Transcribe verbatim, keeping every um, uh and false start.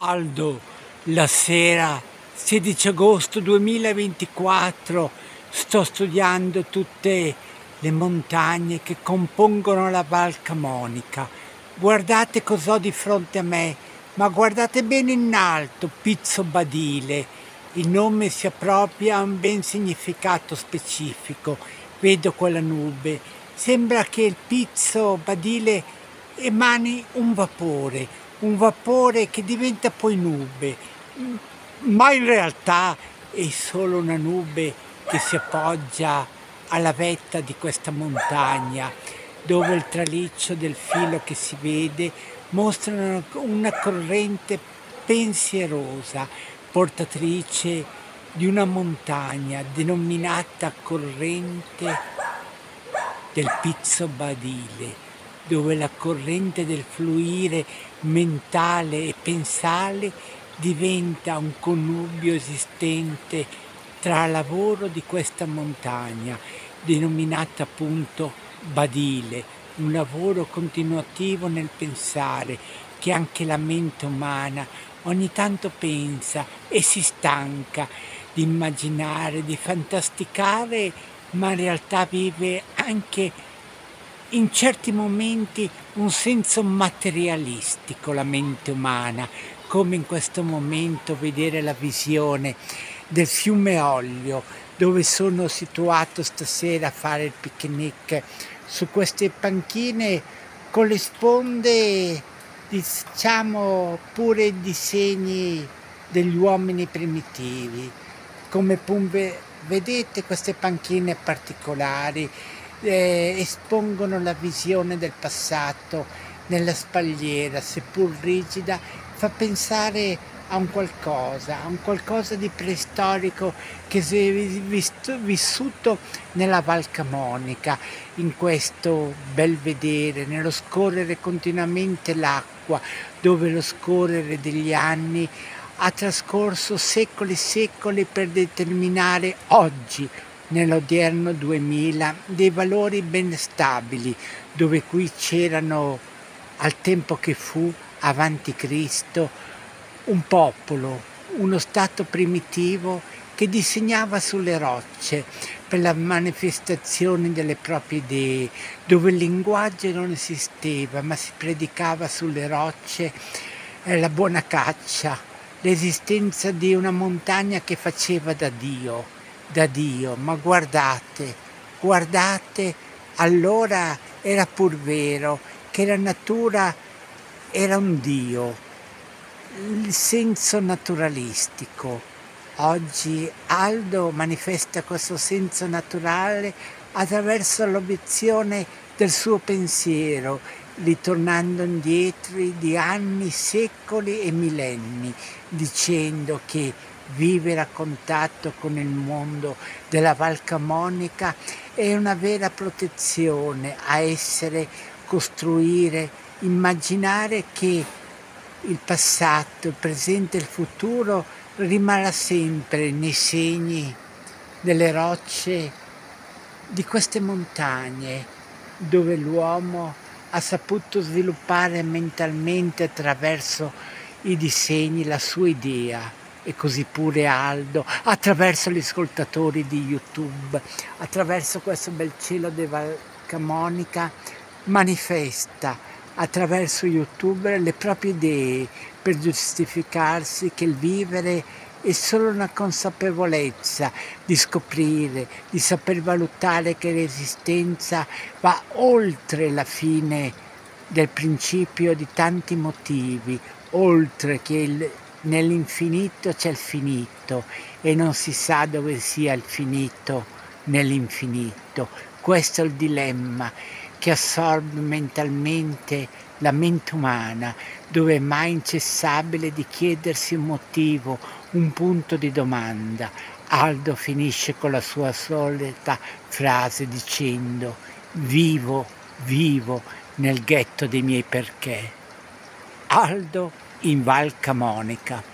Aldo, la sera sedici agosto duemilaventiquattro sto studiando tutte le montagne che compongono la Val Camonica. Guardate cos'ho di fronte a me, ma guardate bene in alto, Pizzo Badile. Il nome si appropria a un ben significato specifico. Vedo quella nube. Sembra che il Pizzo Badile emani un vapore, un vapore che diventa poi nube, ma in realtà è solo una nube che si appoggia alla vetta di questa montagna, dove il traliccio del filo che si vede mostra una, una corrente pensierosa, portatrice di una montagna denominata corrente del Pizzo Badile, dove la corrente del fluire mentale e pensale diventa un connubio esistente tra il lavoro di questa montagna, denominata appunto Badile, un lavoro continuativo nel pensare, che anche la mente umana ogni tanto pensa e si stanca di immaginare, di fantasticare, ma in realtà vive anche in certi momenti un senso materialistico la mente umana, come in questo momento vedere la visione del fiume Oglio, dove sono situato stasera a fare il picnic su queste panchine con le sponde, diciamo, pure disegni degli uomini primitivi. Come vedete, queste panchine particolari Eh, espongono la visione del passato nella spalliera, seppur rigida, fa pensare a un qualcosa, a un qualcosa di preistorico che si è visto, vissuto nella Val Camonica, in questo bel vedere, nello scorrere continuamente l'acqua, dove lo scorrere degli anni ha trascorso secoli e secoli per determinare oggi, nell'odierno duemila, dei valori ben stabili, dove qui c'erano, al tempo che fu, avanti Cristo, un popolo, uno stato primitivo che disegnava sulle rocce per la manifestazione delle proprie idee, dove il linguaggio non esisteva, ma si predicava sulle rocce eh, la buona caccia, l'esistenza di una montagna che faceva da Dio. da Dio, ma guardate, guardate, allora era pur vero che la natura era un Dio, il senso naturalistico. Oggi Aldo manifesta questo senso naturale attraverso l'obiezione del suo pensiero, ritornando indietro di anni, secoli e millenni, dicendo che vivere a contatto con il mondo della Val Camonica è una vera protezione a essere, costruire, immaginare che il passato, il presente e il futuro rimarrà sempre nei segni delle rocce di queste montagne, dove l'uomo ha saputo sviluppare mentalmente attraverso i disegni la sua idea. E così pure Aldo, attraverso gli ascoltatori di YouTube, attraverso questo bel cielo di Val Camonica, manifesta attraverso YouTube le proprie idee per giustificarsi che il vivere è solo una consapevolezza di scoprire, di saper valutare che l'esistenza va oltre la fine del principio di tanti motivi, oltre che il nell'infinito c'è il finito e non si sa dove sia il finito nell'infinito. Questo è il dilemma che assorbe mentalmente la mente umana, dove è mai incessabile di chiedersi un motivo, un punto di domanda. Aldo finisce con la sua solita frase dicendo: vivo, vivo nel ghetto dei miei perché. Aldo in Val Camonica.